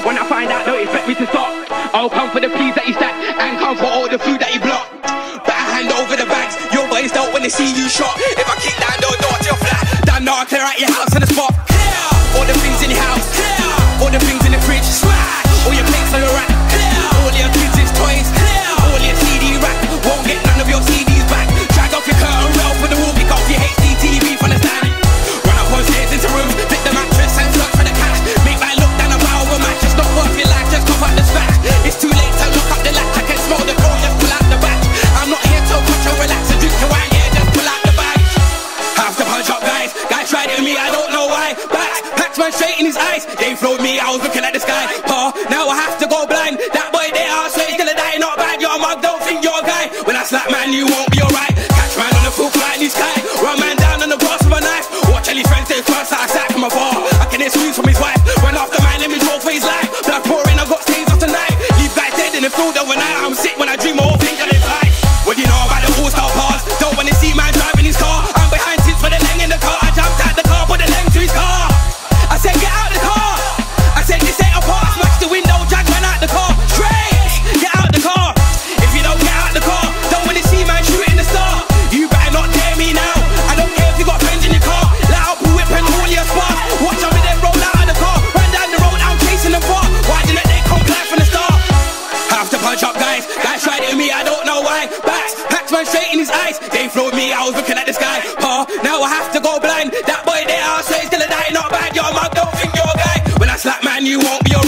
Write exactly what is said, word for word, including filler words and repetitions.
When I find out, don't expect me to stop. I'll come for the peas that you stack and come for all the food that you block. Better hand over the bags. Your boys don't when they see you shot. If I kick down the door to your flat, then no, I'll clear out your house on the spot. Clear all the things in your house. Clear all the things in the fridge. Smash all your plates on the rack. Clear all your kids' toys. Clear all your C D rack. Won't get none of your C Ds back. Drag off your curtain rail for the wall. Pick up your H D T V from the stand. Run up on stairs into rooms. Pick the mattress and search for the cash. Make my look down a bow of a match. Just not worth your life. Just cough out the scratch. It's too late to look up the latch. I can smell the cold. Just pull out the batch. I'm not here to watch or relax and drink your wine. Yeah, just pull out the bag. Have to punch up guys. Guys tried it with me. I don't know why. Backs, packs man straight in his eyes. They flowed me. I was looking at the sky. Pa, now I have to go blind. That boy there, I swear he's gonna die. Not bad. Your mug don't think you're a guy. When I slap man, you won't be alright. Catch man on the full flight in the sky. Run man down on the boss with a knife. Watch all his friends take first out sack from afar. I can hear screams from his wife. Run after man, let me draw for his life. Blood pouring, I got stains off tonight. Leave guys dead in the field overnight. I'm sick when I dream of all things on his life. What do you know about the all-star pass? Don't wanna see man driving his car. I'm behind since for the leng in the car. I jumped out the car, put the leng to his car. I said get out the car. I said this ain't a pass. Smash the window, drag man out the car. Straight, get out the car. If you don't get out the car, don't wanna see man shooting the star. You better not dare me now. I don't care if you got friends in your car. Let out the whip and all your spark. Watch out with them roll out of the car. Run down the road, I'm chasing them far. Why didn't they come clear from the start? Have to punch up guys. Guys tried it with me, I don't know why. Backs, packs man straight in his eyes. They flowed me, I was looking at the sky. Pa, now I have to go blind. That boy there, I say he's gonna die. Not bad, your mug don't think you're a guy. When I slap man, you won't be alright.